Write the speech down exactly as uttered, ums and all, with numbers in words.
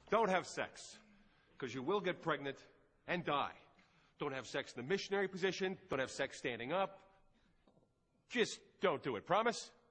Don't have sex, because you will get pregnant and die. Don't have sex in the missionary position. Don't have sex standing up. Just don't do it. Promise?